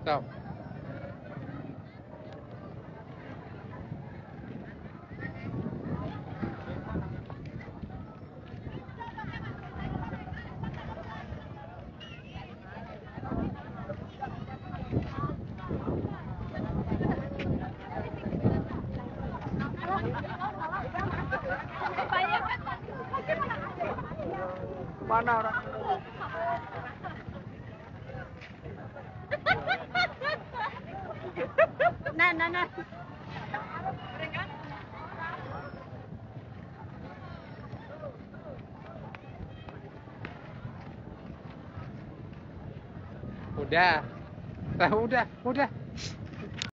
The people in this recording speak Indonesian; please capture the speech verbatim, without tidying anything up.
Stop. Mana orang? Nah, nah, nah. Udah. Lah udah, udah.